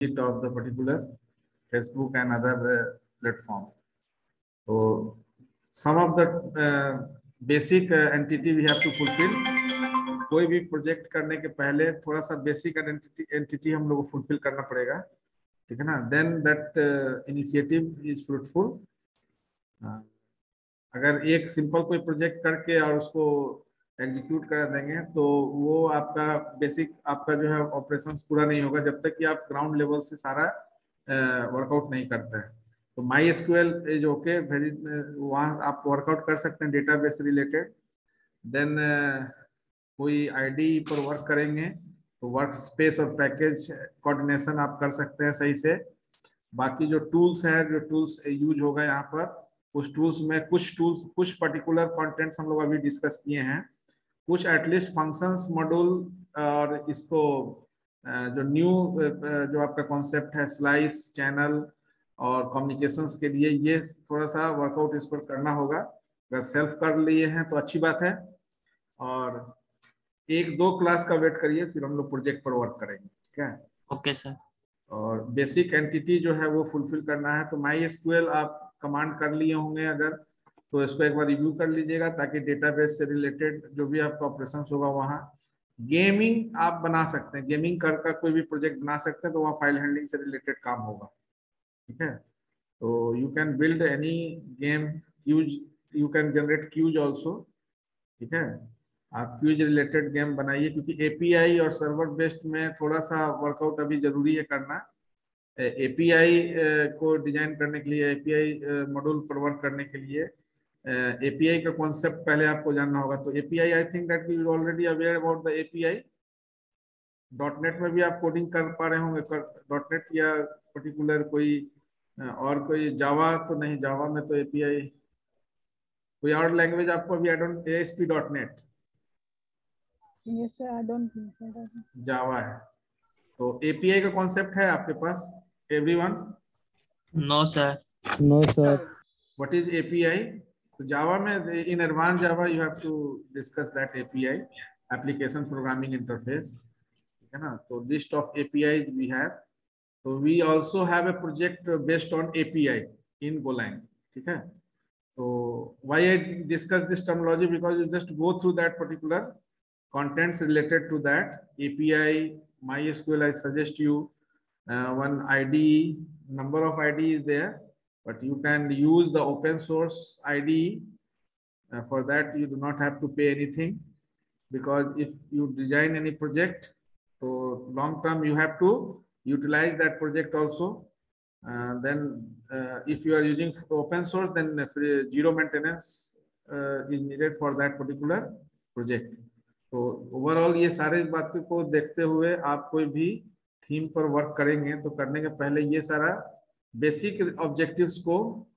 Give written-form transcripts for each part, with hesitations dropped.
it of the particular Facebook and other platform. So some of the basic entity we have to fulfill. कोई भी project करने के पहले थोड़ा सा बेसिक एंटिटी हम लोग को फुलफिल करना पड़ेगा, ठीक है ना. Then that initiative is fruitful. अगर एक सिंपल कोई प्रोजेक्ट करके और उसको एग्जीक्यूट करा देंगे तो वो आपका बेसिक आपका जो है ऑपरेशंस पूरा नहीं होगा जब तक कि आप ग्राउंड लेवल से सारा वर्कआउट नहीं करते हैं. तो MySQL इज ओके, वहाँ आप वर्कआउट कर सकते हैं डेटाबेस रिलेटेड. देन कोई आईडी पर वर्क करेंगे तो वर्क स्पेस और पैकेज कोऑर्डिनेशन आप कर सकते हैं सही से. बाकी जो टूल्स है, जो टूल्स यूज होगा यहाँ पर, उस टूल्स में कुछ पर्टिकुलर कंटेंट्स हम लोग अभी डिस्कस किए हैं. कुछ एटलीस्ट फंक्शंस मॉड्यूल और इसको जो न्यू जो आपका कॉन्सेप्ट है स्लाइस चैनल और कम्युनिकेशंस के लिए, ये थोड़ा सा वर्कआउट इस पर करना होगा. अगर सेल्फ कर लिए हैं तो अच्छी बात है, और एक दो क्लास का वेट करिए, फिर हम लोग प्रोजेक्ट पर वर्क करेंगे. ठीक है, ओके सर. और बेसिक एंटिटी जो है वो फुलफिल करना है. तो MySQL आप कमांड कर लिए होंगे अगर, तो इसको एक बार रिव्यू कर लीजिएगा ताकि डेटाबेस से रिलेटेड जो भी आपका ऑपरेशंस होगा वहाँ. गेमिंग आप बना सकते हैं, गेमिंग कर कोई भी प्रोजेक्ट बना सकते हैं, तो वहाँ फाइल हैंडलिंग से रिलेटेड काम होगा. ठीक है, तो you can build any game quiz, you can generate quiz also. ठीक है, आप क्यूज रिलेटेड गेम बनाइए, क्योंकि एपीआई और सर्वर बेस्ड में थोड़ा सा वर्कआउट अभी जरूरी है करना. एपीआई को डिजाइन करने के लिए, एपीआई मॉड्यूल पर वर्क करने के लिए एपीआई का कॉन्सेप्ट पहले आपको जानना होगा. तो API, I think that you already aware about the API. .NET में भी आप कोडिंग कर पा रहे होंगे, .NET या पर्टिकुलर कोई और कोई जावा तो नहीं, जावा में तो एपीआई. कोई और लैंग्वेज आपको अभी ASP.NET? Yes sir, I don't know. जावा है. तो एपीआई का कॉन्सेप्ट है आपके पास everyone? No sir. No sir. What is API? तो जावा में in advance Java you have to discuss that API, application programming interface. ठीक है ना. तो list of API we have. तो we also have a project based on API in Golang. ठीक है. तो why I discuss this terminology, because you just go through that particular contents related to that API. MySQL, I suggest you one IDE. Number of IDE is there, but you can use the open source IDE. For that you do not have to pay anything, because if you design any project, so long term you have to utilize that project also. Then if you are using open source, then zero maintenance is needed for that particular project. तो overall ये सारे बातों को देखते हुए आप कोई भी थीम पर वर्क करेंगे तो करने के पहले ये सारा बेसिक ऑब्जेक्टिव्स को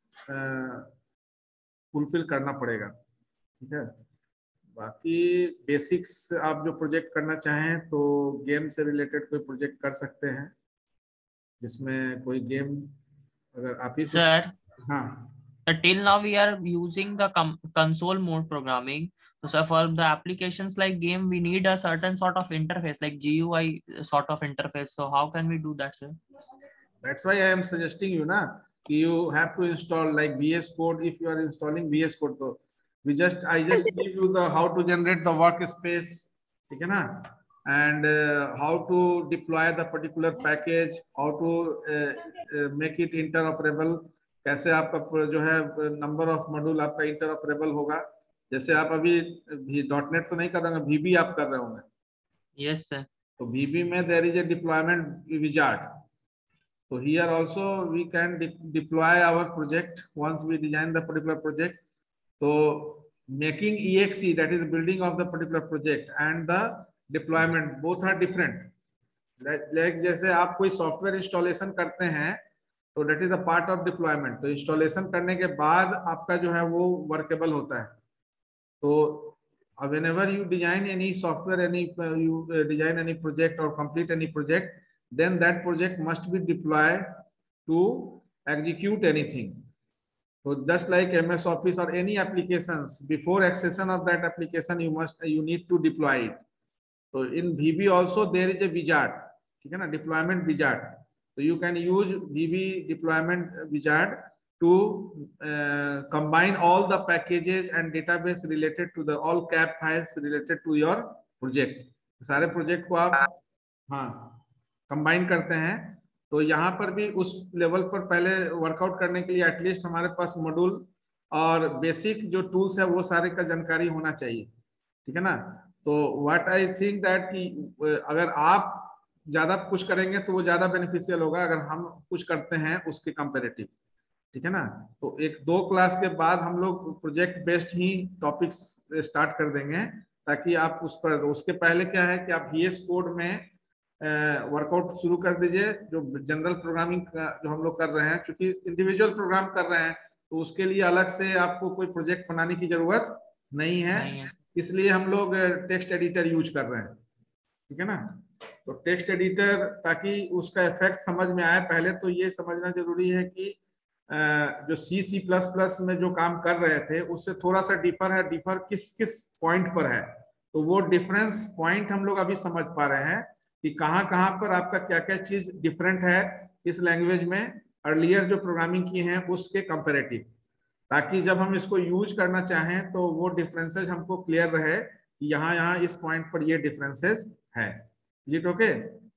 फुलफिल करना पड़ेगा. ठीक है. बाकी बेसिक्स आप जो प्रोजेक्ट करना चाहें तो गेम से रिलेटेड कोई प्रोजेक्ट कर सकते हैं, जिसमें कोई गेम अगर आप ही सर. हाँ. Till now we are using the console mode programming. So sir, for the applications like game, we need a certain sort of interface, like GUI sort of interface. So how can we do that, sir? That's why I am suggesting you na, you have to install like VS Code. If you are installing VS Code, so I just give you the how to generate the workspace, ठीक है ना, and how to deploy the particular package, how to make it interoperable. कैसे आपका जो है number of module आपका interoperable होगा. जैसे आप अभी .NET तो नहीं कर रहे होंगे, VB आप कर रहे होंगे. Yes sir. तो VB में there is a deployment wizard. So here also we can deploy our project once we design the particular project. So making EXE, that is building of the particular project, and the deployment, both are different. Like जैसे आप कोई software installation करते हैं तो that is a part of deployment. तो installation करने के बाद आपका जो है वो वर्केबल होता है. तो whenever you design any software, you design any project or complete any project, then that project must be deployed to execute anything. So just like MS Office or any applications, before accession of that application you need to deploy it. So in VB also there is a wizard, ठीक है ना, deployment wizard. So you can use VB deployment wizard to combine all the packages and database related to the all cap files related to your project. सारे project को आप हाँ combine करते हैं। तो यहाँ पर भी उस लेवल पर पहले वर्कआउट करने के लिए एटलीस्ट हमारे पास मॉड्यूल और बेसिक जो टूल्स है वो सारे का जानकारी होना चाहिए, ठीक है ना। तो व्हाट आई थिंक दैट कि अगर आप ज्यादा कुछ करेंगे तो वो ज्यादा बेनिफिशियल होगा अगर हम कुछ करते हैं उसके कंपेरेटिव, ठीक है ना। तो एक 2 क्लास के बाद हम लोग प्रोजेक्ट बेस्ड ही टॉपिक्स स्टार्ट कर देंगे, ताकि आप उस पर, उसके पहले क्या है कि आप VS कोड में वर्कआउट शुरू कर दीजिए। जो जनरल प्रोग्रामिंग जो हम लोग कर रहे हैं, क्योंकि इंडिविजुअल प्रोग्राम कर रहे हैं तो उसके लिए अलग से आपको कोई प्रोजेक्ट बनाने की जरूरत नहीं है, इसलिए हम लोग टेक्स्ट एडिटर यूज कर रहे हैं, ठीक है ना। तो टेक्स्ट एडिटर, ताकि उसका इफेक्ट समझ में आए, पहले तो ये समझना जरूरी है कि जो C++ में जो काम कर रहे थे उससे थोड़ा सा डिफर है, डिफर किस किस पॉइंट पर है। तो वो डिफरेंस पॉइंट हम लोग अभी समझ पा रहे हैं कि कहाँ कहाँ पर आपका क्या क्या चीज डिफरेंट है इस लैंग्वेज में अर्लियर जो प्रोग्रामिंग की है उसके कंपेरेटिव, ताकि जब हम इसको यूज करना चाहें तो वो डिफरेंसेस हमको क्लियर रहे कि यहाँ यहाँ इस पॉइंट पर ये डिफरेंसेस है। It okay?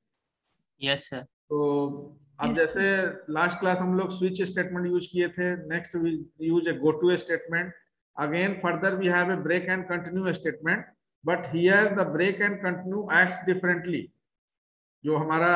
Yes sir. तो अब जैसे लास्ट क्लास हम लोग स्विच स्टेटमेंट यूज किए थे, next we use a go to statement, again further we have a break and continue statement, but here the break and continue acts differently. जो हमारा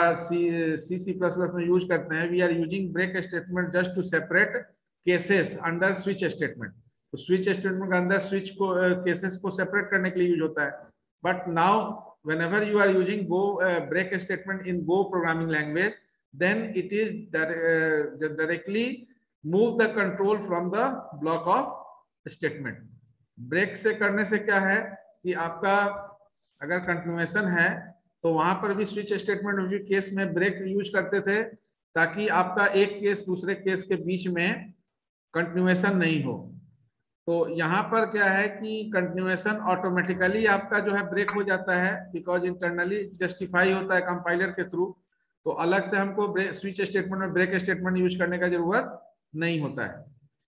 C++ में यूज करते हैं, we are using break statement just to separate cases under switch statement. तो switch statement के अंदर switch को cases को सेपरेट करने के लिए यूज होता है। But now whenever you are using Go break statement in Go programming language, then it is directly move the control from the block of statement. Break से करने से क्या है कि आपका अगर कंटिन्यूएशन है तो वहां पर भी स्विच स्टेटमेंट केस में ब्रेक यूज करते थे, ताकि आपका एक केस दूसरे केस के बीच में कंटिन्यूएशन नहीं हो। तो यहाँ पर क्या है कि कंटिन्यूएशन ऑटोमेटिकली आपका जो है ब्रेक हो जाता है, बिकॉज इंटरनली जस्टिफाई होता है कंपाइलर के थ्रू। तो अलग से हमको स्विच स्टेटमेंट में ब्रेक स्टेटमेंट यूज करने का जरूरत नहीं होता है।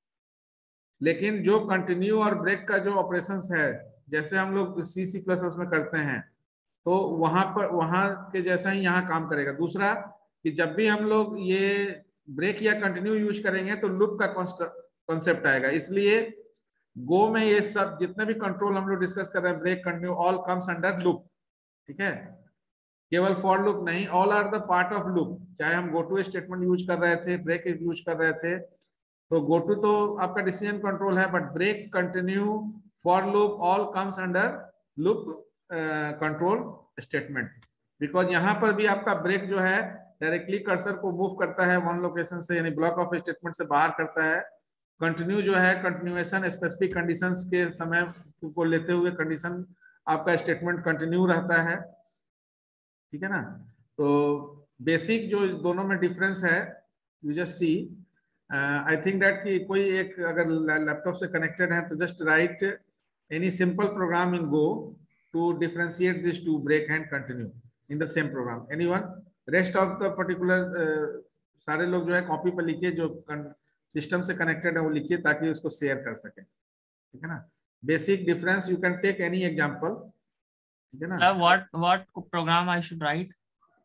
लेकिन जो कंटिन्यू और ब्रेक का जो ऑपरेशंस है, जैसे हम लोग C++ में करते हैं, तो वहां पर वहां के जैसा ही यहाँ काम करेगा। दूसरा कि जब भी हम लोग ये ब्रेक या कंटिन्यू यूज करेंगे तो लूप का कॉन्सेप्ट आएगा। इसलिए गो में ये सब जितने भी कंट्रोल हम लोग डिस्कस कर रहे हैं, break continue, all comes under loop, ठीक है। केवल फॉर लूप नहीं, all are the part of loop. चाहे हम गो टू स्टेटमेंट यूज कर रहे थे, ब्रेक यूज कर रहे थे, तो गो टू तो आपका डिसीजन कंट्रोल है, but break, continue, for loop all comes under loop control statement. Because यहाँ पर भी आपका ब्रेक जो है डायरेक्टली कर्सर को मूव करता है वन लोकेशन से, यानी ब्लॉक ऑफ स्टेटमेंट से बाहर करता है। कंटिन्यू जो है कंटिन्यूएशन स्पेसिफिक कंडीशंस के समय को लेते हुए कंडीशन आपका स्टेटमेंट कंटिन्यू रहता है, ठीक है ना। तो बेसिक जो दोनों में डिफरेंस है, you just see, I think that कि कोई एक अगर लैपटॉप से कनेक्टेड है तो just write any simple program in Go to differentiate this two break and continue in the same program. Anyone? Rest of the particular सारे लोग जो है कॉपी पर लिखिए, जो सिस्टम से कनेक्टेड है वो लिखिए, ताकि उसको शेयर कर सके, ठीक है ना। Basic difference you can take any example, ठीक है ना। what program I should write?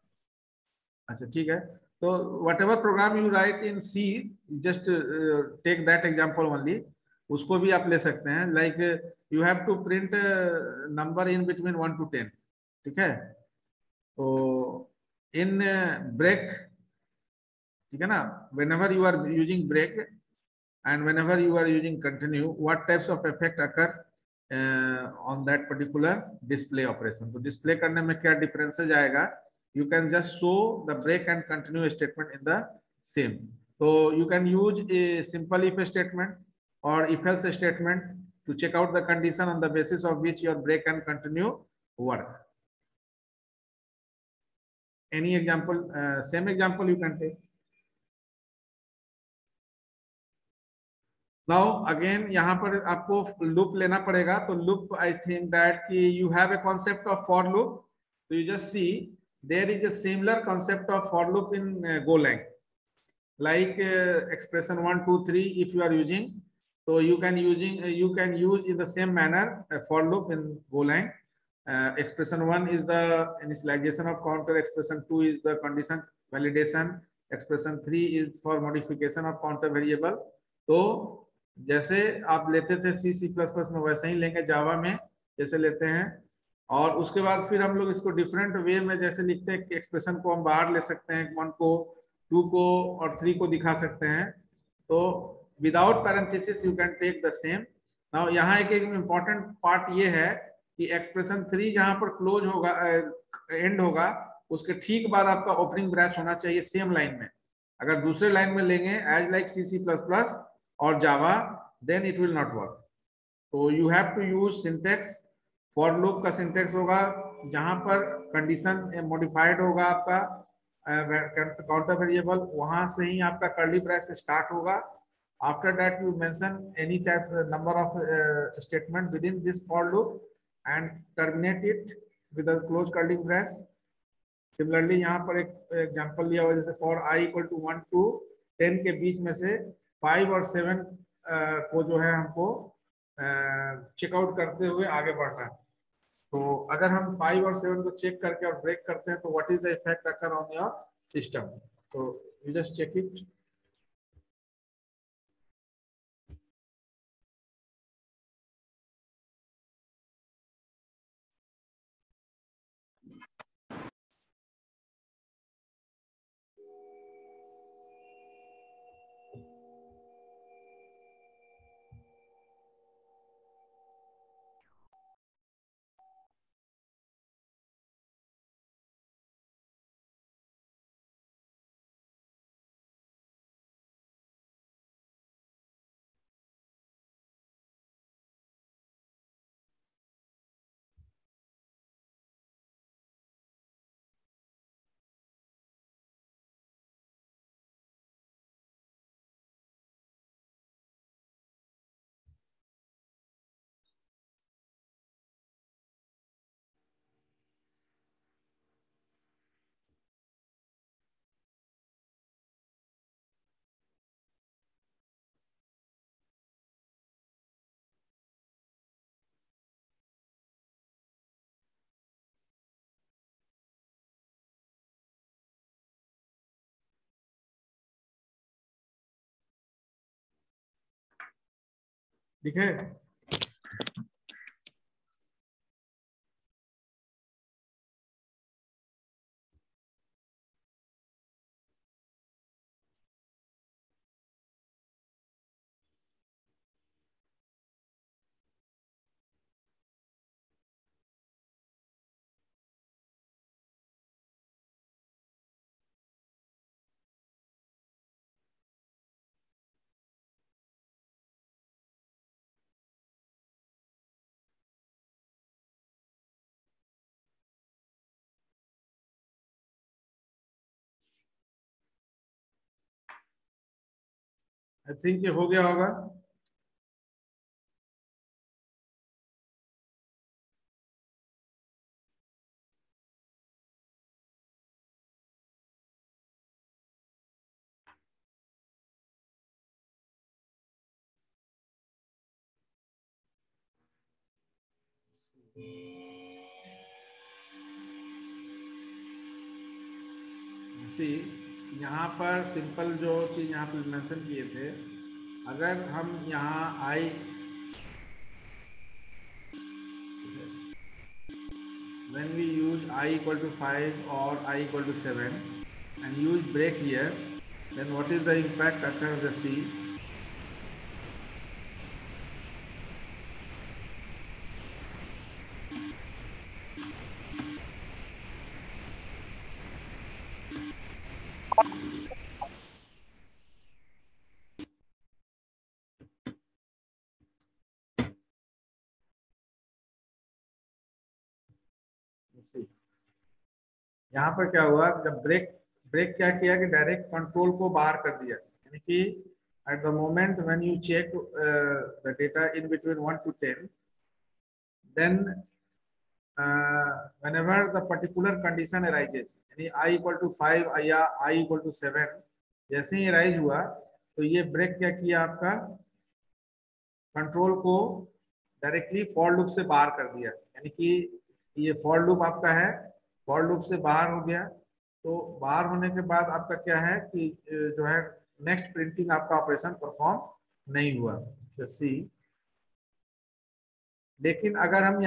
अच्छा ठीक है, तो whatever program you write in C, just take that example only, उसको भी आप ले सकते हैं। like you have to print number in between 1 to 10, ठीक है। तो in break, ठीक है ना, whenever you are using break and whenever you are using continue, what types of effect occur on that particular display operation? तो display करने में क्या differences आएगा? You can just show the break and continue statement in the same. So you can use a simple if statement or if else statement to check out the condition on the basis of which your break and continue work. Any example? Same example you can take. Now again यहाँ पर आपको loop लेना पड़ेगा। तो loop, I think that कि you have a concept of for loop. तो you just see there is a similar concept of for loop in Golang, like expression 1 2 3 if you are using, so you can use in the same manner a for loop in Golang. Expression 1 is the initialization of counter, expression 2 is the condition validation, expression 3 is for modification of counter variable. तो जैसे आप लेते थे C++ में वैसे ही लेंगे जावा में जैसे लेते हैं, और उसके बाद फिर हम लोग इसको डिफरेंट वे में जैसे लिखते हैं, एक्सप्रेशन को हम बाहर ले सकते हैं, 1 को 2 को और 3 को दिखा सकते हैं। तो without parenthesis you can take the same. Now यहाँ एक इम्पॉर्टेंट पार्ट ये है कि एक्सप्रेशन 3 जहां पर क्लोज होगा, एंड होगा, उसके ठीक बाद आपका ओपनिंग ब्रैस होना चाहिए सेम लाइन में। अगर दूसरे लाइन में लेंगे एज लाइक C++ और Java, then it will not work. तो you have to use syntax. For loop का सिंटेक्स होगा जहां पर कंडीशन मॉडिफाइड होगा आपका काउंटर वेरिएबल, वहां से ही आपका कर्ली ब्रैस स्टार्ट होगा। After that you mention any type number of statement within this for loop and terminate it with a close curly brace. Similarly यहाँ पर एक एग्जांपल लिया हुआ जैसे for I equal to 1 to 10 के बीच में से 5 और 7 को जो है हमको चेकआउट करते हुए आगे बढ़ना है। तो अगर हम 5 और 7 को चेक करके और ब्रेक करते हैं तो what is the effect occur on your system. तो यू जस्ट चेक इट। ठीक है। आई थिंक ये हो गया होगा। यहाँ पर सिंपल जो चीज यहाँ पर मेंशन किए थे, अगर हम यहाँ I when we use I equal to 5 or I equal to 7 and use break here, then what is the impact occurs the C? यहाँ पर क्या हुआ, जब ब्रेक क्या किया कि डायरेक्ट कंट्रोल को बाहर कर दिया, यानी कि at the moment when you check the data in between 1 to 10, then whenever the particular condition arises, यानी I equal to 5 या I equal to 7 जैसे ही अराइज हुआ तो ये ब्रेक क्या किया, आपका कंट्रोल को डायरेक्टली फॉर लूप से बाहर कर दिया, यानी कि ये फॉर लूप आपका है, फॉर लूप से बाहर हो गया। तो बाहर होने के बाद आपका क्या है कि जो है नेक्स्ट प्रिंटिंग आपका ऑपरेशन परफॉर्म नहीं हुआ। सी लेकिन अगर हम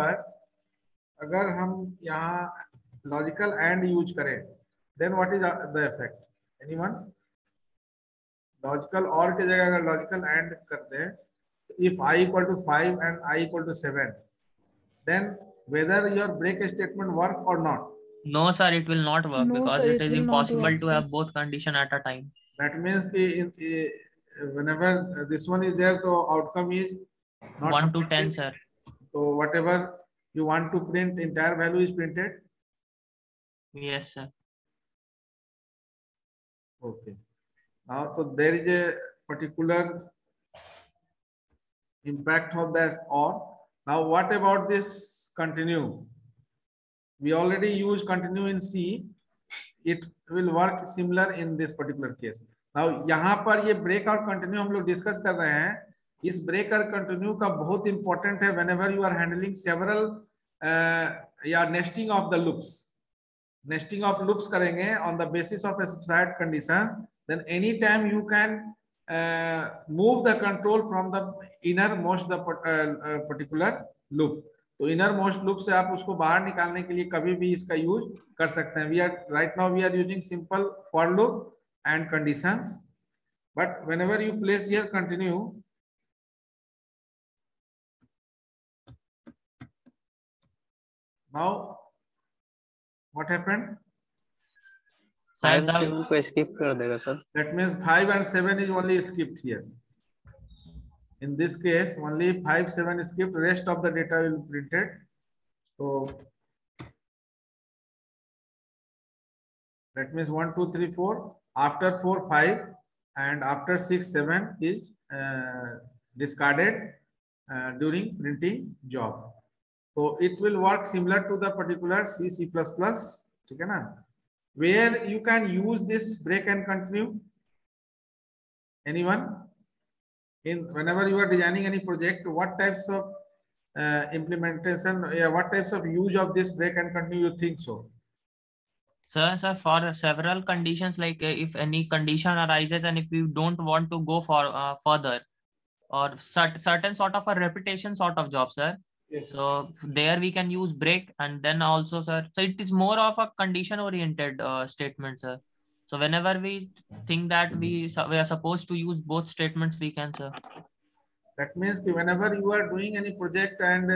यहाँ लॉजिकल एंड यूज करें, then what is the effect? Anyone? Logical और की जगह अगर लॉजिकल एंड करते हैं, if I equal to 5 and I equal to 7, then whether your break statement work or not? No sir, it will not work, No, because sir, it it is will not impossible work, to sir. have both condition at a time. That means कि whenever this one is there, so outcome is not 1 to 10 sir. So whatever you want to print, entire value is printed. Yes sir. Okay. Now so there is a particular impact of that or. Now what about this continue? We already use continue in C. It will work similar in this particular case. Now यहाँ पर ये break और continue हम लोग discuss कर रहे हैं। इस break और continue का बहुत important है whenever you are handling several या nesting of the loops. Nesting of loops करेंगे on the basis of specified conditions. Then anytime you can move the control from the innermost the particular loop. तो inner most loop से आप उसको बाहर निकालने के लिए कभी भी इसका यूज कर सकते हैं। We are right now we are using simple for loop and conditions, but whenever you place here continue, now what happened? 5 7 को स्किप कर देगा sir. That means 5 and 7 is only skipped here. In this case, only 5 7 skipped, rest of the data will be printed. So that means 1 2 3 4, after 4 5 and after 6 7 is discarded during printing job. So it will work similar to the particular C++, ठीक है ना, where you can use this break and continue. Anyone? In whenever you are designing any project, what types of implementation, what types of use of this break and continue you think so? Sir, for several conditions, like if any condition arises and if we don't want to go for further, or certain sort of a repetition sort of job, sir. Yes. So there we can use break, and then also, sir, so it is more of a condition oriented statement, sir. So whenever we think that we are supposed to use both statements, we can, sir. That means whenever you are doing any project and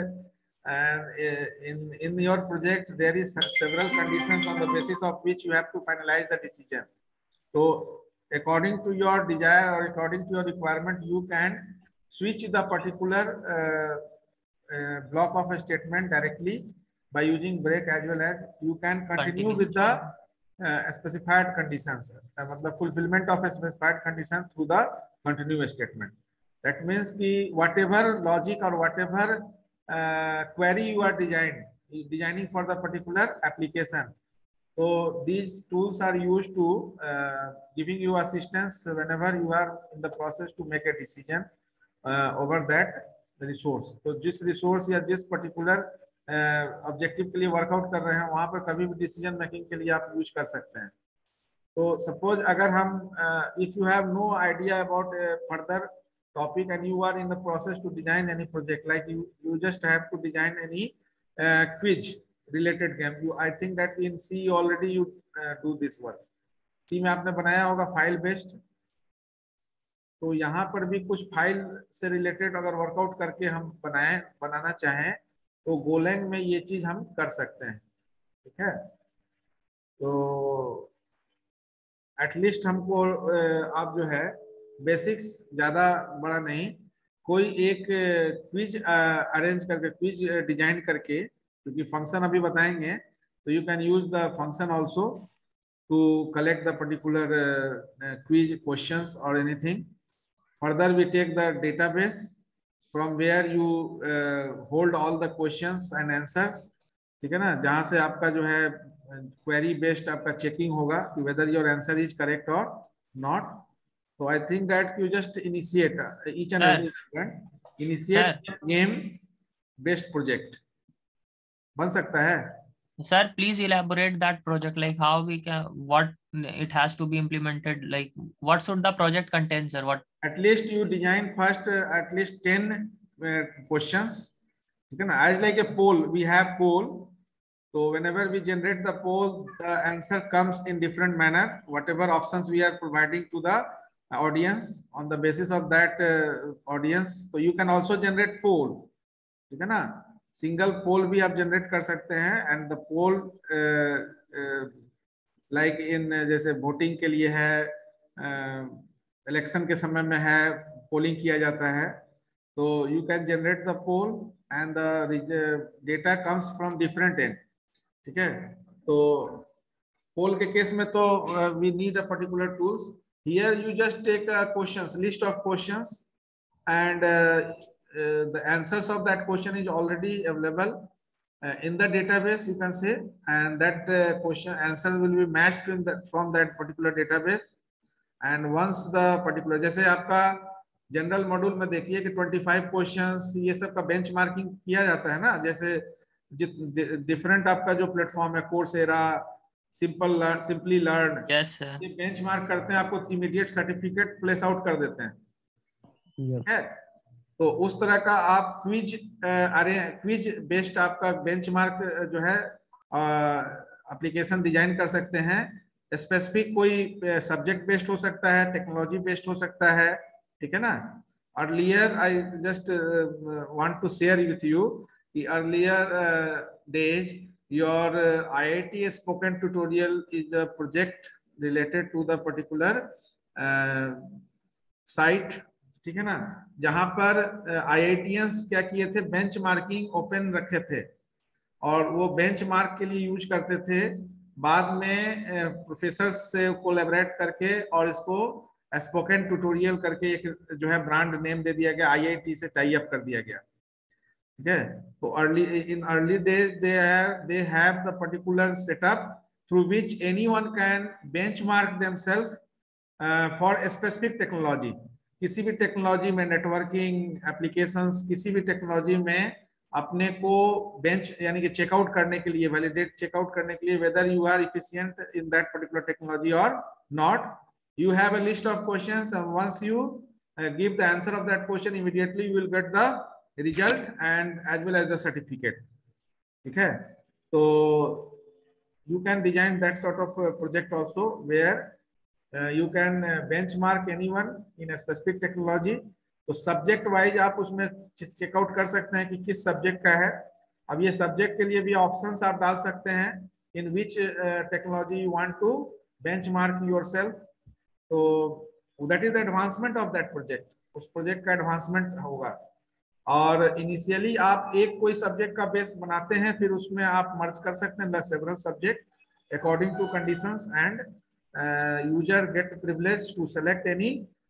in your project there is several conditions on the basis of which you have to finalize the decision. So according to your desire or according to your requirement, you can switch the particular block of a statement directly by using break, as well as you can continue with the specified conditions, मतलब fulfillment of a specified condition through the continue statement. That means कि whatever logic or whatever query you are designing for the particular application, so these tools are used to giving you assistance whenever you are in the process to make a decision over that resource. तो जिस resource या जिस particular objective के लिए workout कर रहे हैं, वहां पर कभी भी डिसीजन मेकिंग के लिए आप यूज कर सकते हैं। तो सपोज अगर हम if you have no idea about further topic and you are in the process to design any project, like you just have to design any quiz related game, you I think that in C already you do this work. C में आपने बनाया होगा file based, तो यहाँ पर भी कुछ file से रिलेटेड अगर वर्कआउट करके हम बनाना चाहें तो गोलैंग में ये चीज हम कर सकते हैं, ठीक है। तो एटलीस्ट हमको आप जो है बेसिक्स ज्यादा बड़ा नहीं, कोई एक क्विज अरेंज करके, क्विज डिजाइन करके, क्योंकि फंक्शन अभी बताएंगे, तो you can use the function also to collect the particular quiz questions और anything. Further we take the database from where you hold all the questions and answers, ठीक है ना, जहां से आपका जो है क्वेरी बेस्ड आपका चेकिंग होगा कि whether your answer is correct और नॉट. तो I think that you just initiate each and every student initiate game based project बन सकता है. Sir, please elaborate that project, like how we can, what it has to be implemented, like what should the project contain, sir? What? At least you design first at least 10 questions. ठीक है ना, as like a poll, we have poll. So whenever we generate the poll, the answer comes in different manner. Whatever options we are providing to the audience, on the basis of that audience, so you can also generate poll. ठीक है ना, single pole भी आप generate कर सकते हैं. And the poll like in जैसे voting के लिए है, इलेक्शन के समय में है, पोलिंग किया जाता है. तो you can generate the poll and the data comes from different end. ठीक है, तो पोल के केस में तो we need a particular tools. Here you just take questions, list of questions, and the answers of that question is already available in the database, you can say, and that question answer will be matched from that particular database. And once the particular, जैसे आपका general module में देखिए कि 25 questions ये सब का benchmarking किया जाता है ना. जैसे डिफरेंट आपका जो प्लेटफॉर्म है, Coursera, Simplilearn, Yes, sir. ये बेंचमार्क करते हैं, आपको इमीडिएट सर्टिफिकेट प्लेस आउट कर देते हैं. है, तो उस तरह का आप क्विज बेस्ड आपका बेंचमार्क जो है एप्लीकेशन डिजाइन कर सकते हैं. स्पेसिफिक कोई सब्जेक्ट बेस्ड हो सकता है, टेक्नोलॉजी बेस्ड हो सकता है. ठीक है ना. Earlier I just want to share with you कि earlier days your IIT spoken tutorial is a project related to the particular site. ठीक है ना, जहां पर IITians क्या किए थे, बेंचमार्किंग ओपन रखे थे और वो बेंचमार्क के लिए यूज करते थे. बाद में प्रोफेसर से कोलैबोरेट करके और इसको स्पोकन ट्यूटोरियल करके एक जो है ब्रांड नेम दे दिया गया, IIT से टाई अप कर दिया गया. ठीक है, तो early days they have the particular setup through which anyone can benchmark themselves for specific technology. किसी भी टेक्नोलॉजी में, नेटवर्किंग एप्लीकेशंस, किसी भी टेक्नोलॉजी में अपने को बेंच यानी कि चेकआउट करने के लिए, वैलिडेट चेकआउट करने के लिए, whether you are efficient in that particular technology और not. You have a list of questions and once you give the answer of that question, immediately you will get the result and as well as the certificate. ठीक है, तो you can design that sort of project also where you can benchmark anyone in a specific technology. तो subject wise आप उसमें checkout कर सकते हैं कि किस सब्जेक्ट का है. अब ये सब्जेक्ट के लिए भी ऑप्शंस आप डाल सकते हैं, in which technology you want to benchmark yourself. तो that is the advancement of that project. उस प्रोजेक्ट का एडवांसमेंट होगा. और इनिशियली आप एक कोई सब्जेक्ट का बेस बनाते हैं, फिर उसमें आप मर्ज कर सकते हैं several subject according to conditions and user get privilege to select any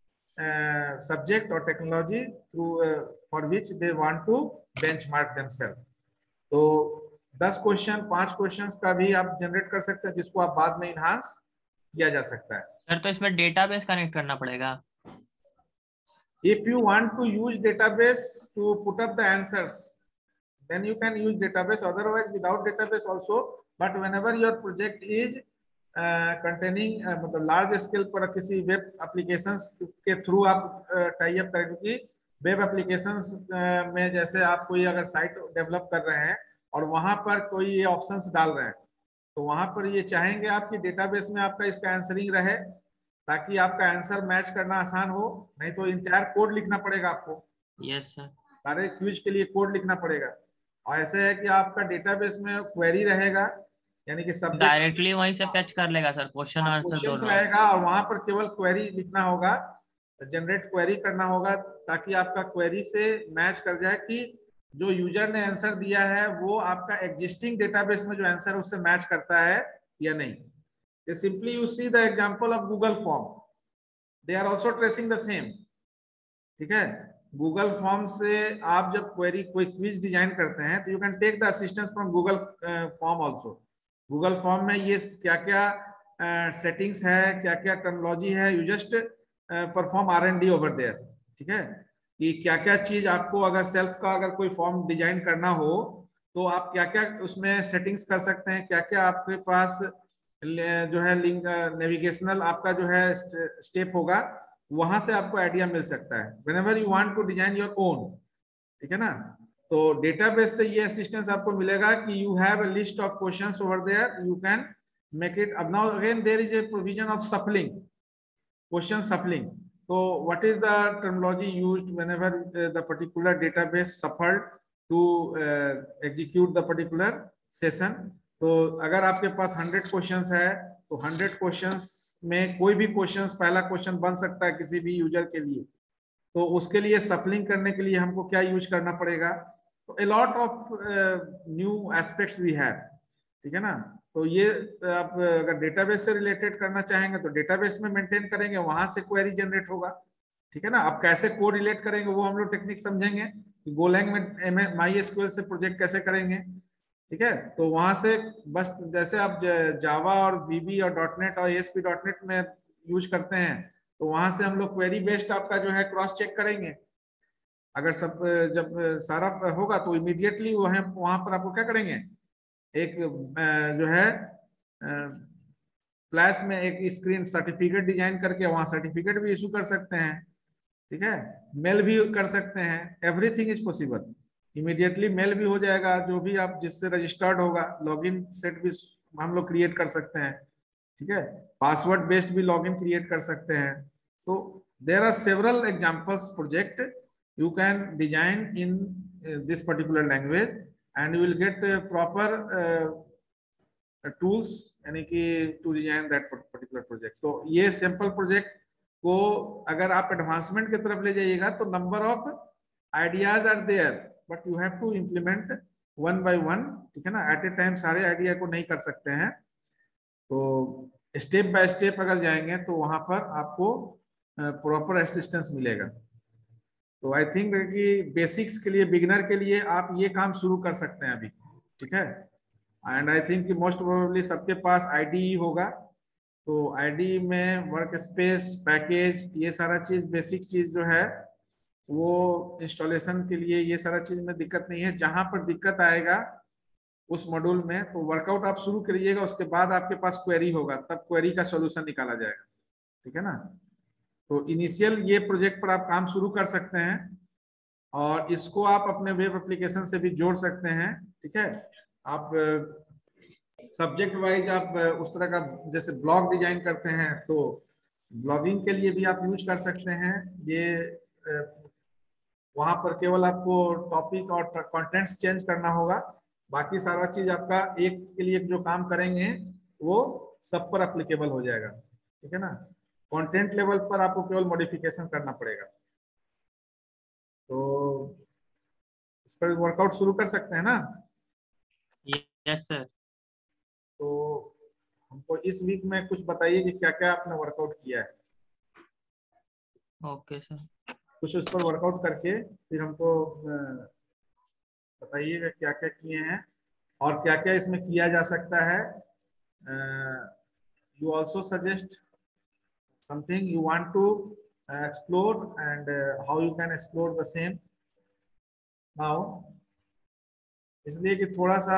subject or technology through for which they want to benchmark themselves. तो 10 क्वेश्चन, 5 क्वेश्चंस का भी आप जनरेट कर सकते हैं, जिसको आप बाद में इनहांस किया जा सकता है. सर, तो इसमें डेटाबेस कनेक्ट करना पड़ेगा. If you want to use database to put up the answers, then you can use database. Otherwise, without database also. But whenever your project is containing मतलब लार्ज स्केल पर किसी web applications के through आप tie up करें, क्योंकि web applications में जैसे आप कोई अगर साइट डेवलप कर रहे हैं और वहां पर कोई ये ऑप्शंस डाल रहे हैं, तो वहां पर ये चाहेंगे आपकी डेटाबेस में आपका इसका आंसरिंग रहे, ताकि आपका आंसर मैच करना आसान हो. नहीं तो इंटायर कोड लिखना पड़ेगा आपको. Yes sir. सारे क्विज के लिए कोड लिखना पड़ेगा. और ऐसे है कि आपका डेटाबेस में क्वेरी रहेगा, यानी कि सब्जेक्ट डायरेक्टली वहीं से फेच कर लेगा सर, क्वेश्चन आंसर दोनों रहेगा, और वहां पर केवल क्वेरी लिखना होगा, जनरेट क्वेरी करना होगा, ताकि आपका क्वेरी से मैच कर जाए कि जो यूजर ने आंसर दिया है वो आपका एग्जिस्टिंग डेटाबेस में जो आंसर है उससे मैच करता है या नहीं. Simply you see the example of Google form, they are also tracing the same. ठीक है, गूगल फॉर्म से आप जब क्वेरी कोई क्विज डिजाइन करते हैं तो you can take the assistance from Google form also. Google form में ये क्या क्या सेटिंग्स है, क्या क्या टर्मिनोलॉजी है, you just perform R&D over there. ठीक है, कि क्या क्या चीज आपको अगर सेल्फ का अगर कोई फॉर्म डिजाइन करना हो तो आप क्या क्या उसमें सेटिंग्स कर सकते हैं, क्या क्या आपके पास जो है लिंक नेविगेशनल आपका जो है स्टेप होगा, वहां से आपको आइडिया मिल सकता है whenever you want to design your own. ठीक है ना, तो डेटाबेस से ये असिस्टेंस आपको मिलेगा कि you have a list of questions over there, you can make it. अब now again there is a provision of shuffling, question shuffling. तो what is the terminology used whenever the particular database shuffled to execute the particular session? तो अगर आपके पास 100 questions है तो 100 questions में कोई भी क्वेश्चंस पहला क्वेश्चन बन सकता है किसी भी यूजर के लिए। तो उसके लिए सपलिंग करने के लिए हमको क्या यूज करना पड़ेगा? तो a lot of new aspects we have। ठीक है ना, तो ये आप अगर डेटाबेस से रिलेटेड करना चाहेंगे तो डेटाबेस में मेंटेन करेंगे, वहां से क्वेरी जनरेट होगा। ठीक है ना, आप कैसे को रिलेट करेंगे वो हम लोग टेक्निक समझेंगे कि गोलैंग में MySQL से प्रोजेक्ट कैसे करेंगे। ठीक है, तो वहां से बस जैसे आप जावा और VB और .NET और ASP.NET में यूज करते हैं तो वहां से हम लोग क्वेरी बेस्ड आपका जो है क्रॉस चेक करेंगे। अगर सब जब सारा होगा तो इमीडिएटली वहां पर आपको क्या करेंगे, एक जो है फ्लैश में एक स्क्रीन सर्टिफिकेट डिजाइन करके वहां सर्टिफिकेट भी इशू कर सकते हैं। ठीक है, मेल भी कर सकते हैं, everything is possible. Immediately mail भी हो जाएगा, जो भी आप जिससे रजिस्टर्ड होगा लॉगिन सेट भी हम लोग क्रिएट कर सकते हैं। ठीक है, पासवर्ड बेस्ड भी लॉगिन क्रिएट कर सकते हैं। तो there are several examples project you can design in this particular language and you will get proper tools यानी कि to design that particular project। तो ये simple project को अगर आप एडवांसमेंट की तरफ ले जाइएगा तो number of ideas are there but you have to implement one by one. ठीक है ना, एट ए टाइम सारे आइडिया को नहीं कर सकते हैं, तो स्टेप बाय स्टेप अगर जाएंगे तो वहां पर आपको प्रॉपर असिस्टेंस मिलेगा। तो आई थिंक कि बेसिक्स के लिए, बिगिनर के लिए आप ये काम शुरू कर सकते हैं अभी। ठीक है, एंड आई थिंक कि मोस्ट प्रोबेबली सबके पास आईडी होगा, तो आईडी में वर्क स्पेस पैकेज ये सारा चीज बेसिक चीज जो है वो इंस्टॉलेशन के लिए ये सारा चीज में दिक्कत नहीं है। जहां पर दिक्कत आएगा उस मॉड्यूल में तो वर्कआउट आप शुरू करिएगा, उसके बाद आपके पास क्वेरी होगा, तब क्वेरी का सॉल्यूशन निकाला जाएगा। ठीक है ना, तो इनिशियल ये प्रोजेक्ट पर आप काम शुरू कर सकते हैं और इसको आप अपने वेब एप्लीकेशन से भी जोड़ सकते हैं। ठीक है, आप सब्जेक्ट वाइज आप उस तरह का जैसे ब्लॉग डिजाइन करते हैं तो ब्लॉगिंग के लिए भी आप यूज कर सकते हैं। ये वहां पर केवल आपको टॉपिक और कंटेंट्स चेंज करना होगा, बाकी सारा चीज आपका एक के लिए जो काम करेंगे वो सब पर एप्लीकेबल हो जाएगा। ठीक है ना, कंटेंट लेवल पर आपको केवल मॉडिफिकेशन करना पड़ेगा। तो इस पर वर्कआउट शुरू कर सकते हैं ना? Yes sir. तो हमको इस वीक में कुछ बताइए कि क्या क्या आपने वर्कआउट किया है। ओके सर, कुछ उस पर वर्कआउट करके फिर हमको बताइएगा क्या क्या किए हैं और क्या क्या इसमें किया जा सकता है। You also suggest something you want to explore and how you can explore the same now। इसलिए कि थोड़ा सा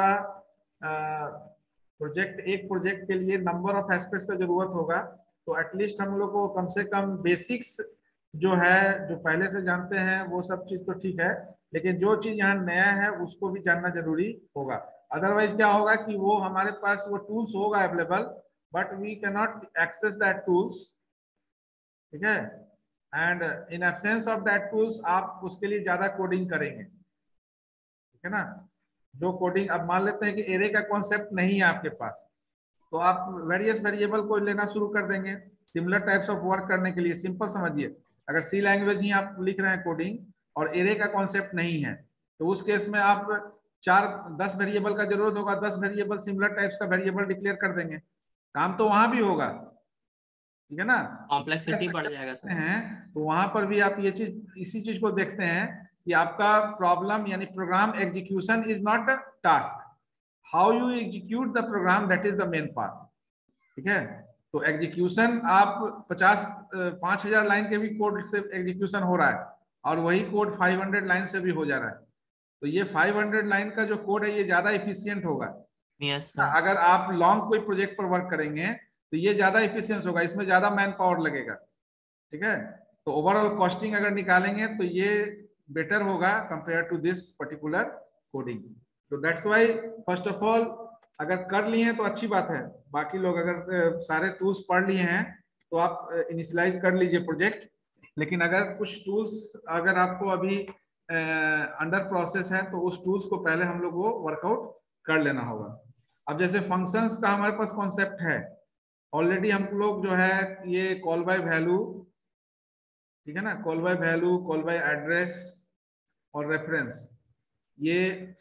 एक प्रोजेक्ट के लिए नंबर ऑफ एस्पेक्ट्स का जरूरत होगा, तो एटलीस्ट हम लोग को कम से कम बेसिक्स जो है जो पहले से जानते हैं वो सब चीज तो ठीक है, लेकिन जो चीज यहाँ नया है उसको भी जानना जरूरी होगा। अदरवाइज क्या होगा कि वो हमारे पास वो टूल्स होगा available but we can not access that tools. ठीक है, and in absence of that tools आप उसके लिए ज्यादा कोडिंग करेंगे। ठीक है ना, जो कोडिंग अब मान लेते हैं कि एरे का कॉन्सेप्ट नहीं है आपके पास, तो आप वेरियस वेरिएबल को लेना शुरू कर देंगे सिमिलर टाइप्स ऑफ वर्क करने के लिए। सिंपल समझिए, अगर सी लैंग्वेज ही आप लिख रहे हैं कोडिंग और एरे का कॉन्सेप्ट नहीं है तो उस केस में आप 10 वेरिएबल का जरूरत होगा, 10 वेरिएबल सिमिलर टाइप्स का वेरिएबल डिक्लेयर कर देंगे, काम तो वहां भी होगा ठीक है ना, कॉम्प्लेक्सिटी बढ़ जाएगा सर। हैं तो वहां पर भी आप ये चीज इसी चीज को देखते हैं कि आपका प्रॉब्लम यानी program execution is not a task, how you execute the program that is the main part. ठीक है, तो एग्जीक्यूशन आप 5,000 लाइन के भी कोड से एग्जीक्यूशन हो रहा है और वही कोड 500 लाइन से भी हो जा रहा है, तो ये 500 लाइन का जो कोड है ये ज्यादा इफिशियंट होगा। Yes sir. अगर आप लॉन्ग कोई प्रोजेक्ट पर वर्क करेंगे तो ये ज्यादा इफिशियंस होगा, इसमें ज्यादा मैन पावर लगेगा। ठीक है, तो ओवरऑल कॉस्टिंग अगर निकालेंगे तो ये बेटर होगा compare to this particular coding. तो that's why first of all अगर कर लिए हैं तो अच्छी बात है, बाकी लोग अगर सारे टूल्स पढ़ लिए हैं तो आप इनिशियलाइज कर लीजिए प्रोजेक्ट, लेकिन अगर कुछ टूल्स अगर आपको अभी अंडर प्रोसेस है तो उस टूल्स को पहले हम लोग वो वर्कआउट कर लेना होगा। अब जैसे फंक्शंस का हमारे पास कॉन्सेप्ट है ऑलरेडी, हम लोग जो है ये कॉल बाय वैल्यू, ठीक है ना, call by value, call by address और रेफरेंस, ये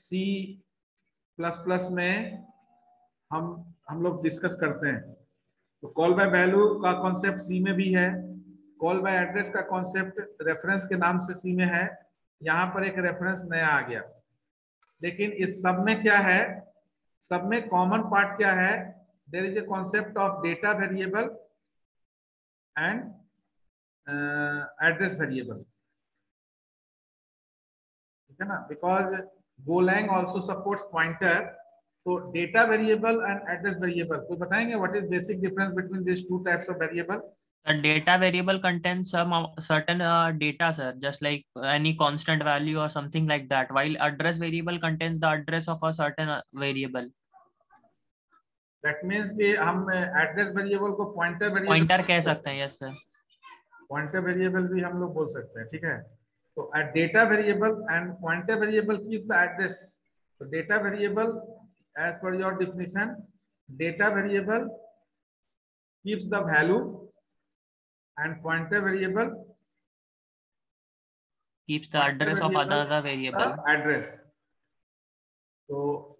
C++ में हम लोग डिस्कस करते हैं। तो कॉल बाय वैल्यू का कॉन्सेप्ट सी में भी है, कॉल बाय एड्रेस का कॉन्सेप्ट रेफरेंस के नाम से सी में है, यहाँ पर एक रेफरेंस नया आ गया। लेकिन इस सब में क्या है, सब में कॉमन पार्ट क्या है, there is a concept of data variable and address variable. ठीक है ना, because Golang also supports pointer, तो data variable and address variable, तो बताएंगे what is basic difference between this two types of variable? The data variable contains some certain data, sir, just like any constant value or something like that, while address variable contains the address of a certain variable. That means कि हम address variable को pointer कह सकते हैं। Yes sir, pointer variable भी हम लोग बोल सकते हैं। ठीक है, तो data variable and pointer variable keeps the address. तो data variable as per your definition, data variable keeps the value and pointer variable keeps the address of other variable. Address, so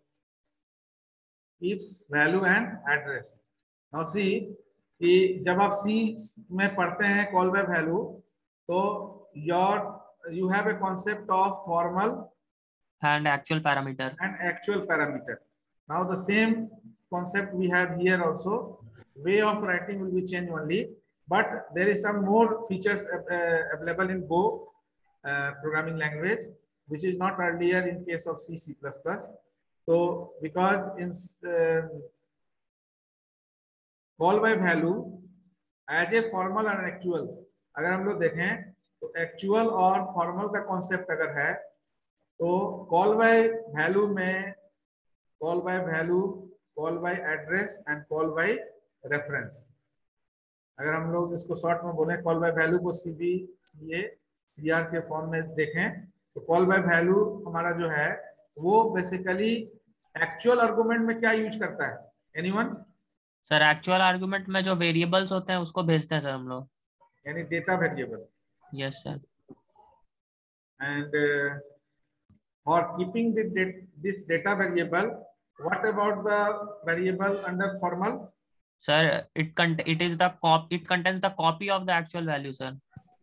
keeps value and address. Now see कि जब आप C में पढ़ते हैं call by value, तो you have a concept of formal and actual parameter. Now the same concept we have here also. Way of writing will be changed only, but there is some more features available in Go programming language, which is not earlier in case of C++. So because in call by value as a formal and actual, अगर हम लोग देखें तो actual और formal का concept अगर है तो call by value में call by value, call by address and call by reference, अगर हम लोग इसको शॉर्ट में बोले कॉल बाय वैल्यू को CB, CA, CR के फॉर्म में देखें तो कॉल बाय वैल्यू हमारा जो है वो बेसिकली एक्चुअल आर्गुमेंट में क्या यूज करता है? एनीवन? सर एक्चुअल आर्गुमेंट में जो वेरिएबल्स होते हैं उसको भेजते हैं सर हम लोग, यानी data variable. Yes sir. And for keeping this data variable, what about the variable under formal? Sir, it contains the copy of the actual value, sir.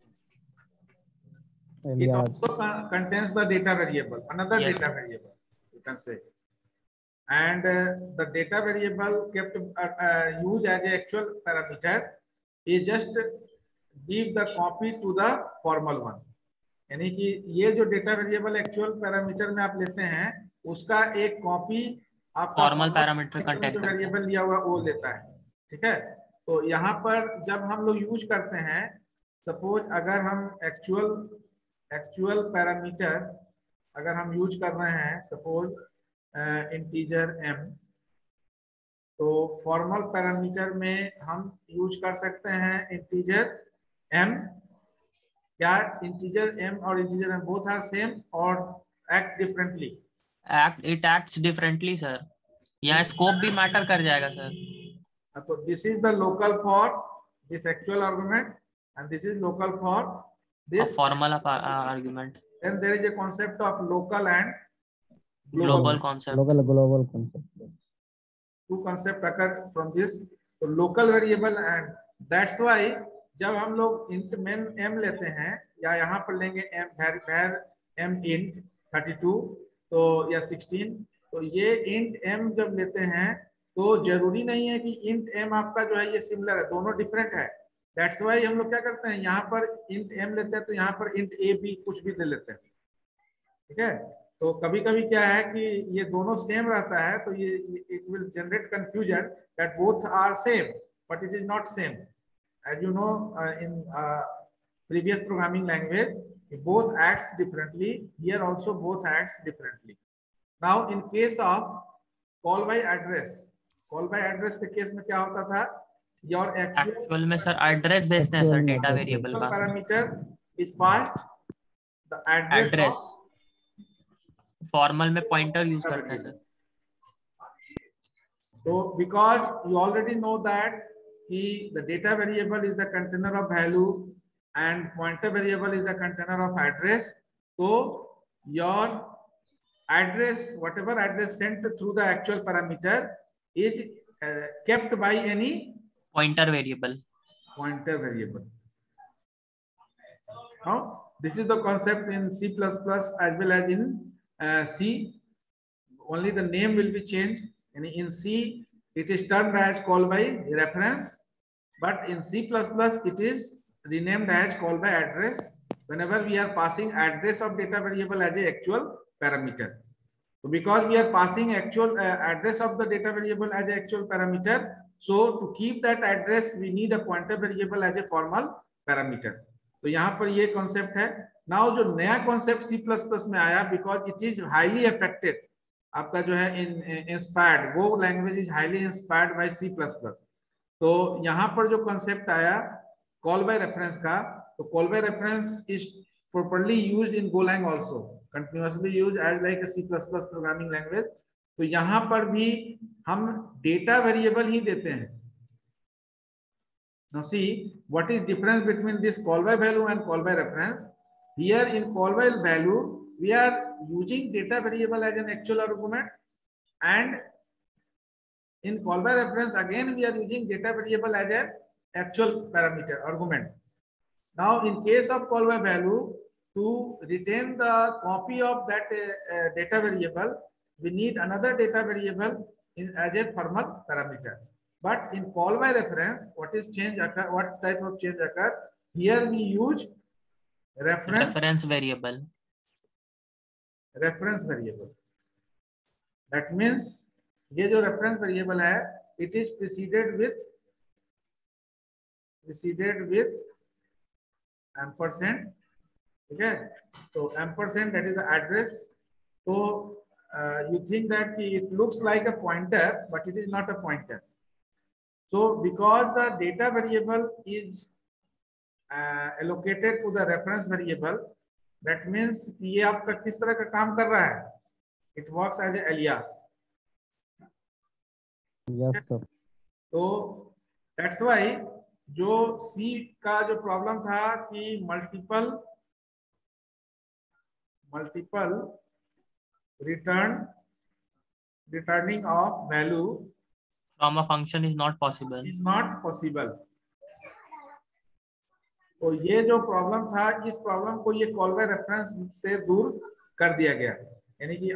It also contains the data variable, another yes, data variable, you can say. And the data variable kept used as a actual parameter is just give the copy to the formal one. यानी कि ये जो data variable actual parameter में आप लेते हैं उसका एक कॉपी आपका फॉर्मल पैरामीटर कंटेंट वेरिएबल लिया हुआ वो लेता है। ठीक है, तो यहाँ पर जब हम लोग यूज करते हैं, सपोज अगर हम एक्चुअल पैरामीटर अगर हम यूज कर रहे हैं, सपोज इंटीजर m, तो फॉर्मल पैरामीटर में हम यूज कर सकते हैं इंटीजर m। क्या इंटीजर m और integer m both are same और act differently? It acts differently sir, यहाँ स्कोप भी मैटर कर जाएगा sir. So this is the local for this actual argument and this is local for this formal argument. Then there is a concept of local and global concept. Global concept. Two concepts occur from this. So local variable and that's why जब हम लोग int main m लेते हैं या यहाँ पर लेंगे m var m int 32 तो या 16, तो ये int m जब लेते हैं तो जरूरी नहीं है कि int m आपका जो है ये सिमिलर है, दोनों डिफरेंट है। दैट्स वाई हम लोग क्या करते हैं, यहाँ पर int m लेते हैं तो यहाँ पर int a b कुछ भी ले लेते हैं, ठीक है। तो कभी कभी क्या है कि ये दोनों सेम रहता है तो ये it will generate confusion that both are same but it is not same. As you know in previous programming language both acts differently, here also both acts differently. Now in case of call by address, call by address के case में क्या होता था, your actual में sir address भेजते हैं sir data variable का, parameter is passed the address formal में पॉइंटर यूज करते हैं sir. So because you already know that the data variable is the container of value and pointer variable is the container of address, so your address, whatever address sent through the actual parameter is kept by any pointer variable. Now this is the concept in C++ as well as in C. Only the name will be changed. And in C it is termed as call by reference, but in C++ it is renamed as call by address whenever we are passing address of data variable as a actual parameter. So because we are passing actual address of the data variable as a actual parameter, so to keep that address we need a pointer variable as a formal parameter. तो यहाँ पर ये concept है। Now जो नया concept C++ में आया, because it is highly affected, आपका जो है इंस्पायर्ड, वो language is highly inspired by C++। तो यहाँ पर जो कॉन्सेप्ट आया कॉल बाय रेफरेंस का, तो call by reference is properly used in Golang also, continuously used as like a C++ programming language। तो यहाँ पर भी हम डेटा वेरिएबल ही देते हैं। Now see what is difference between this call by value and call by reference. Here in call by value we are using data variable as an actual argument, and in call by reference again we are using data variable as an actual parameter argument. Now in case of call by value, to retain the copy of that data variable we need another data variable as a formal parameter. But in call by reference, what is change occur? What type of change occur? Here we use reference variable. Reference variable. That means ये जो reference variable है, it is preceded with ampersand. Okay, so ampersand, that is the address. So you think that it looks like a pointer, but it is not a pointer. So because the data variable is allocated to the reference variable, that means ये आपका किस तरह का काम कर रहा है? It works as a alias. Yes sir. तो that's why जो C का जो प्रॉब्लम था कि multiple returning of value from a function is not possible. तो ये जो प्रॉब्लम था, इस प्रॉब्लम को ये कॉल बाय रेफरेंस से दूर कर दिया गया। यानी कि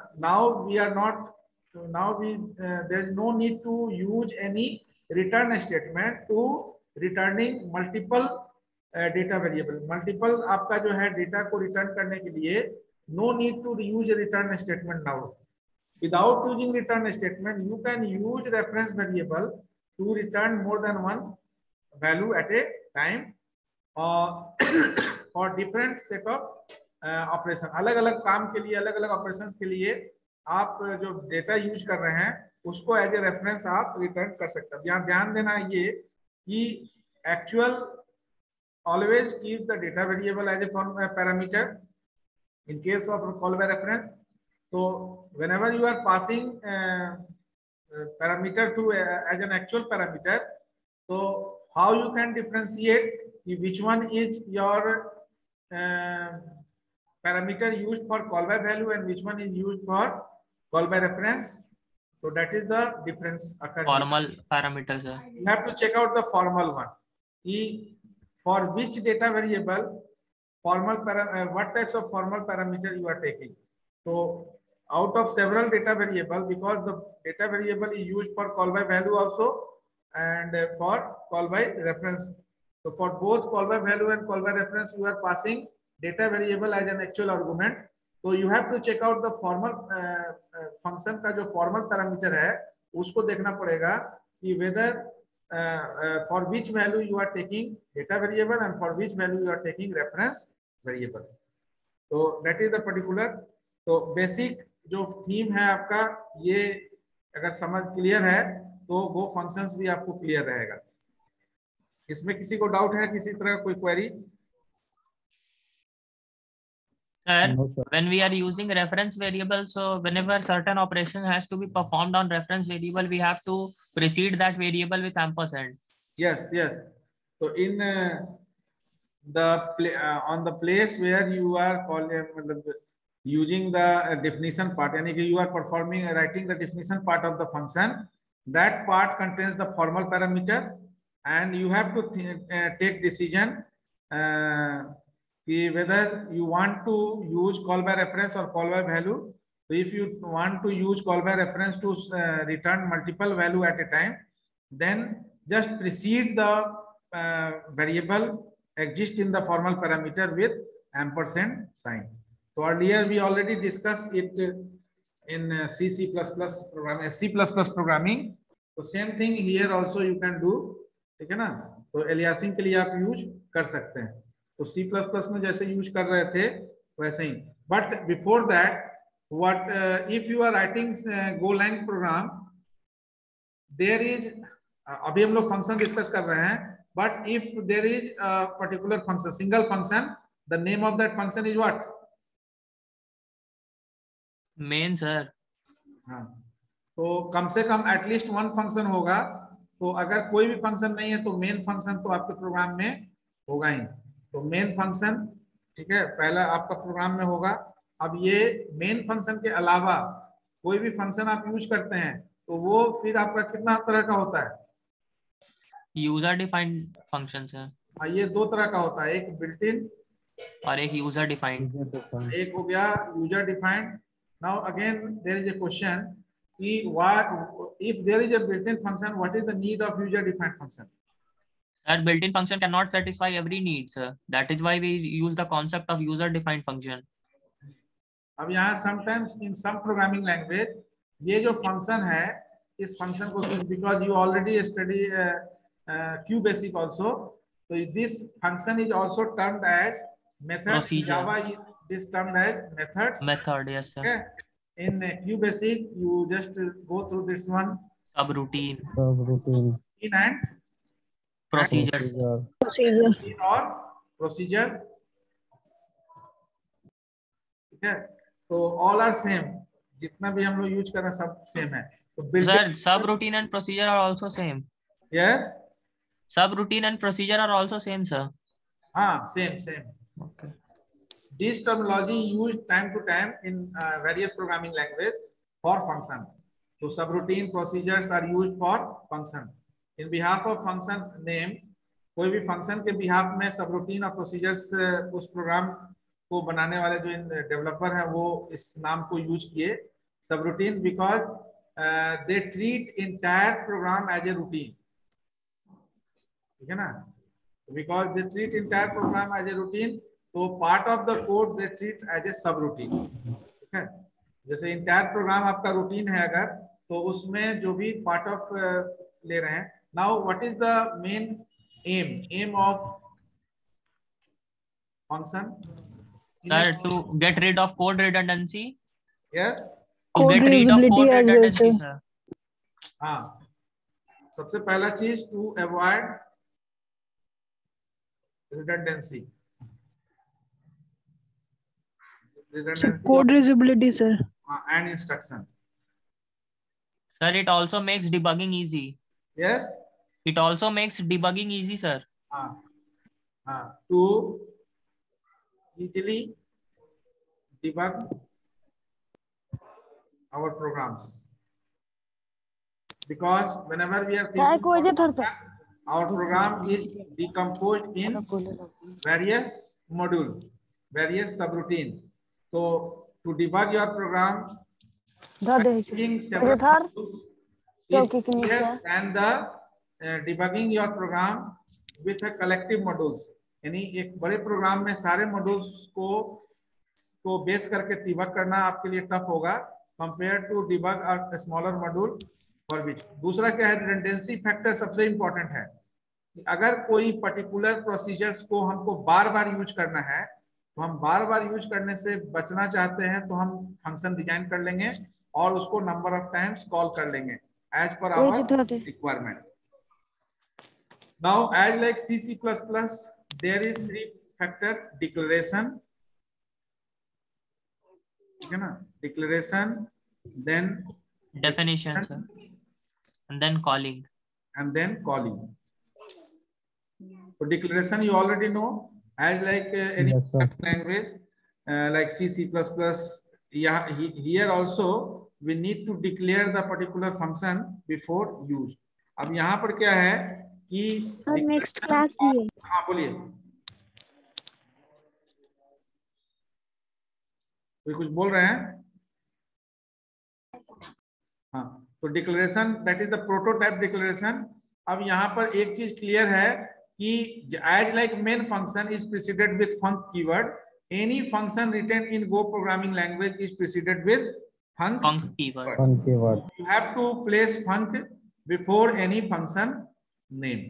there is no need to use any return statement to returning multiple data variable. Multiple आपका जो है डेटा को रिटर्न करने के लिए no need to use a return statement now. Without using return statement, you can use reference variable to return more than one value at a time for different set of operation. अलग-अलग काम के लिए, अलग-अलग operations के लिए आप जो data use कर रहे हैं उसको एज ए रेफरेंस आप रिटर्न कर सकते हैं। यहाँ ध्यान देना ये कि actual always keeps the data variable as a parameter in case of call by reference. So whenever you are passing parameter to as an actual parameter, so how you can differentiate which one is your parameter used for call by value and which one is used for call by reference? So that is the difference occur here. Formal parameters, sir. You have to check out the formal one. For which data variable, what types of formal parameter you are taking. So out of several data variable, because the data variable is used for call by value also and for call by reference. So for both call by value and call by reference, you are passing data variable as an actual argument. So you have to check out the formal function का जो formal parameter है उसको देखना पड़ेगा कि whether for which value you are taking data variable and for which value you are taking reference variable. So that is the particular. तो basic जो theme है आपका ये अगर समझ clear है तो वो functions भी आपको clear रहेगा. इसमें किसी को doubt है, किसी तरह कोई query? Sir, No, sir. when we are using reference variable, so whenever certain operation has to be performed on reference variable, we have to precede that variable with ampersand. Yes, yes. So in on the place where you are using the definition part, yani कि you are writing the definition part of the function, that part contains the formal parameter, and you have to take decision whether you want to use call by reference or call by value. So if you want to use call by reference to return multiple value at a time, then just precede the variable exist in the formal parameter with ampersand sign. So earlier we already discussed it in C++ programming. So same thing here also you can do, ठीक है ना? तो aliasing के लिए आप use कर सकते हैं. तो C++ में जैसे यूज कर रहे थे वैसे ही. But before that, what if you are writing Golang program, there is अभी हम लोग फंक्शन डिस्कस कर रहे हैं, but if there is a particular function, single function, the name of that function is what? Main, sir. हाँ, तो कम से कम at least one function होगा. तो अगर कोई भी फंक्शन नहीं है तो मेन फंक्शन तो आपके प्रोग्राम में होगा ही. तो मेन फंक्शन, ठीक है, पहला आपका प्रोग्राम में होगा. अब ये मेन फंक्शन के अलावा कोई भी फंक्शन आप यूज करते हैं तो वो फिर आपका कितना तरह का होता है? User defined function, sir. ये दो तरह का होता है, एक बिल्ट इन और एक यूजर डिफाइंड. एक हो गया user defined. Now again there is a question कि why if there is a built in function, what is the need of user defined function? That built-in function cannot satisfy every need, sir. That is why we use the concept of user-defined function. अब यहाँ sometimes in some programming language ये जो function है इस function को, because you already study QBasic also, so this function is also termed as method. Procedure. Java is this termed as methods. Method, yes, sir. Okay. In QBasic you just go through this one. Subroutine. In and Procedures. Procedure. in or procedure. ठीक है, तो all are same. जितना भी हम लोग use कर रहे हैं सब सेम है. तो Sir, subroutine and procedure are also same. Yes. Subroutine and procedure are also same, sir. हाँ, same. Okay. This terminology used time to time in various programming language for function. So subroutine, procedures are used for function. In behalf of function name, कोई भी function के behalf में subroutine और procedures उस programme को बनाने वाले जो डेवलपर हैं वो इस नाम को यूज किए. Subroutine because they treat entire program as a routine. ठीक है ना? Because they treat entire program as a routine, तो part of the code they treat as a subroutine. ठीक है, जैसे इंटायर प्रोग्राम आपका रूटीन है अगर, तो उसमें जो भी पार्ट ऑफ ले रहे हैं. Now what is the main aim of function? Sir, to get rid of code redundancy. Yes. To get rid of code redundancy, sir. हाँ, सबसे पहला चीज to avoid redundancy. Code reusability, sir. And instruction. Sir, it also makes debugging easy. Yes. It also makes debugging easy, sir. To easily debug our programs. because whenever we are thinking about function, our program is decomposed in various module, various subroutine. So to debug your program, taking several modules is easier than the debugging your program with a collective modules. यानी एक बड़े programme में सारे modules को base करके debug करना आपके लिए टफ होगा compare to debug a smaller module for which. दूसरा क्या है, रिडंडेंसी फैक्टर सबसे इंपॉर्टेंट है. अगर कोई पर्टिकुलर प्रोसीजर्स को हमको बार बार यूज करना है, तो हम बार बार यूज करने से बचना चाहते हैं, तो हम फंक्शन डिजाइन कर लेंगे और उसको नंबर ऑफ टाइम्स कॉल कर लेंगे as per our requirement. Now as like C++, there is 3-factor declaration, ठीक है ना, declaration, then definition, sir, and then calling. So declaration you already know, as like any language like C++. Here also we need to declare the particular function before use. अब यहाँ पर क्या है कि next class भी है. हाँ बोलिए, कोई कुछ बोल रहे हैं? हाँ, तो declaration that is the prototype declaration. अब यहाँ पर एक चीज क्लियर है कि as like main function is preceded with func keyword, any function written in Go programming language is preceded with func keyword. You have to place func before any function name.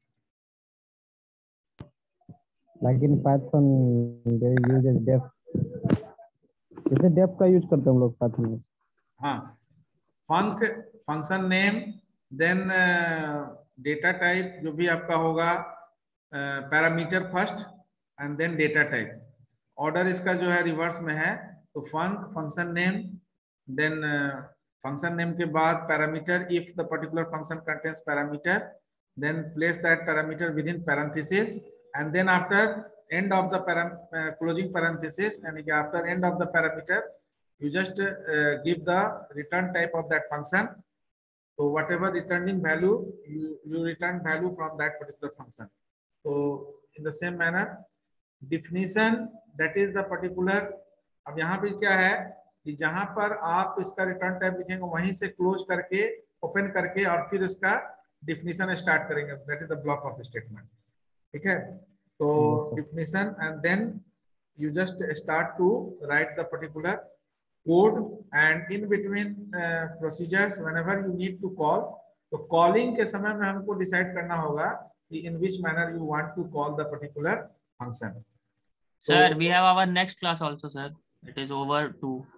Like in Python, they use def. जैसे def का use करते हैं हम लोग Python में. हाँ, func function name, then data type जो भी आपका होगा, parameter first and then data type. Order इसका जो है रिवर्स में है, तो func function name, then function name के बाद parameter if the particular function contains parameter. Then place that parameter within parenthesis, and then after end of the closing parenthesis, and after end of the parameter, you just give the return type of that function. So whatever returning value, you return value from that particular function. So in the same manner, definition, that is the particular. अब यहाँ पे क्या है कि जहाँ पर आप इसका रिटर्न टाइप लिखेंगे वहीं से क्लोज करके ओपन करके और फिर इसका डिफिनीशन स्टार्ट करेंगे. That is the block of statement. ठीक है, तो definition and then you just start to write the particular code and in between procedures whenever you need to call. तो कॉलिंग के समय में हमको डिसाइड करना होगा कि in which manner you want to call the particular function. Sir, we have our next class also, sir. It is over 2.